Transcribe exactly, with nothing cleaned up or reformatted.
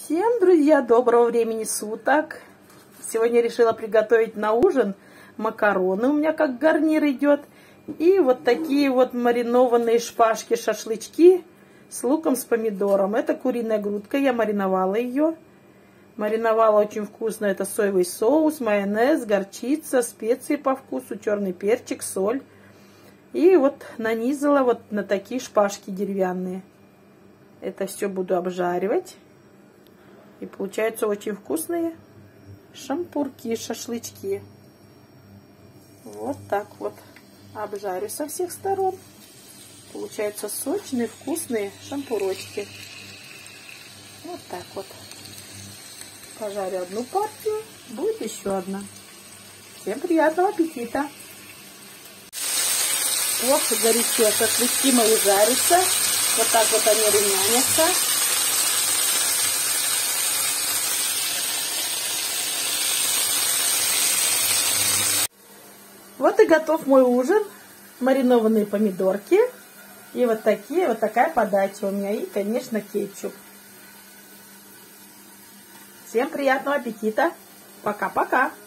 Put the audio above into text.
Всем, друзья, доброго времени суток. Сегодня решила приготовить на ужин макароны. У меня как гарнир идет. И вот такие вот маринованные шпажки-шашлычки с луком, с помидором. Это куриная грудка, я мариновала ее. Мариновала очень вкусно. Это соевый соус, майонез, горчица, специи по вкусу, черный перчик, соль. И вот нанизала вот на такие шпажки деревянные. Это все буду обжаривать. И получаются очень вкусные шампурки, шашлычки. Вот так вот обжарю со всех сторон. Получаются сочные, вкусные шампурочки. Вот так вот. Пожарю одну партию, будет еще одна. Всем приятного аппетита! Вот горячо шашлычки мои жарятся. Вот так вот они румянятся. Вот и готов мой ужин. Маринованные помидорки. И вот такие, вот такая подача у меня. И, конечно, кетчуп. Всем приятного аппетита. Пока-пока.